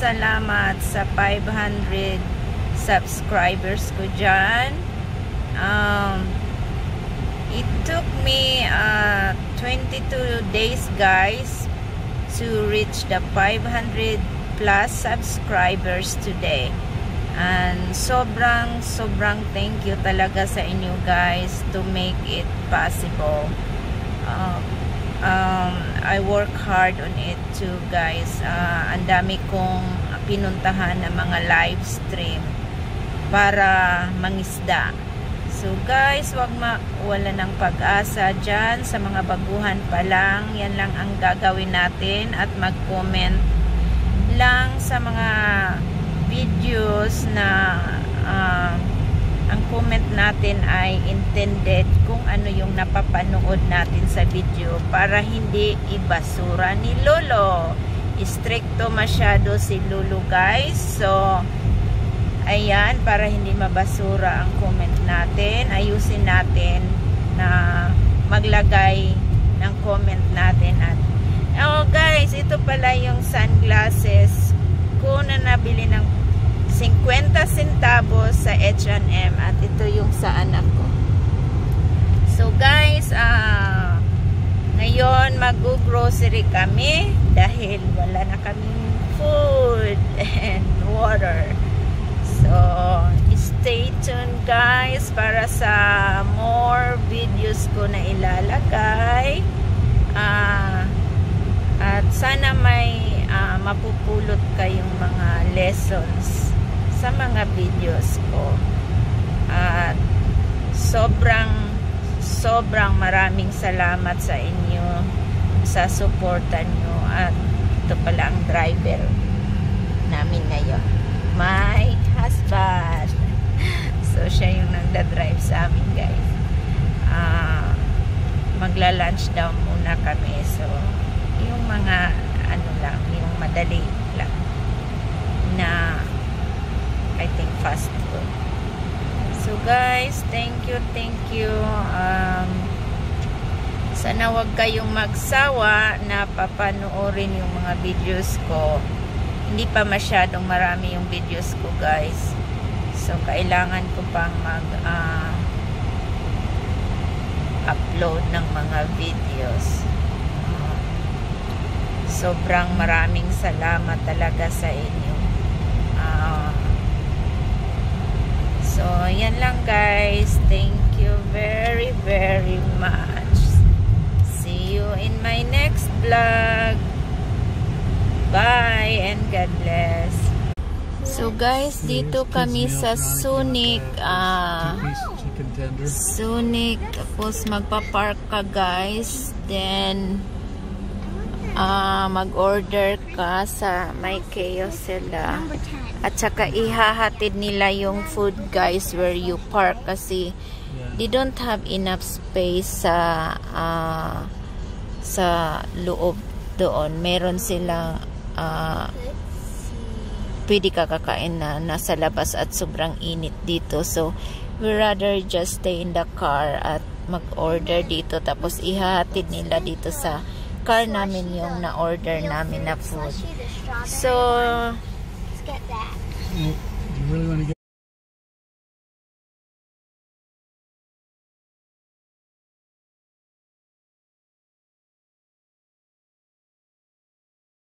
salamat sa 500 subscribers ko dyan. It took me 22 days guys to reach the 500 plus subscribers today. And sobrang thank you talaga sa inyo guys to make it possible. I work hard on it too guys. Ang dami kong pinuntahan ng mga live stream para mangisda. So guys, wag mawala ng pag-asa dyan sa mga baguhan pa lang. Yan lang ang gagawin natin at mag-comment lang sa mga videos na ang comment natin ay intended kung ano yung napapanood natin sa video para hindi ibasura ni Lolo. Stricto masyado si Lolo guys. So ayan, para hindi mabasura ang comment natin, ayusin natin na maglagay ng comment natin. At oh guys, ito pala yung sunglasses ko na nabili ng 50 centavos sa H&M at ito yung sa anak ko. So guys, ngayon mag-grocery kami dahil wala na kaming food and water. So stay tuned guys para sa more videos ko na ilalagay. At sana may mapupulot kayong mga lessons sa mga videos ko. At sobrang maraming salamat sa inyo sa suporta nyo. At ito pala ang driver namin ngayon, my husband. So siya yung nagda-drive sa amin guys. Magla-lunch daw muna kami. So yung mga ano lang, yung madali lang na I think fast food. So guys, thank you. Sana wag kayong magsawa na papanoorin yung mga videos ko. Hindi pa masyadong marami yung videos ko guys. So kailangan ko pang mag upload ng mga videos. Sobrang maraming salamat talaga sa inyo. So yan lang guys. Thank you very much. See you in my next vlog. Bye and God bless. So guys, dito kami sa Sunic. Sunic, tapos magpa-park ka guys. Then mag-order ka sa may kiosk sila. At saka ihahatid nila yung food guys where you park kasi they don't have enough space sa loob doon. Meron silang pwede ka kakain na nasa labas at sobrang init dito. So we rather just stay in the car at mag-order dito tapos ihahatid nila dito sa car namin yung na-order namin na food. So Get that. You really want to get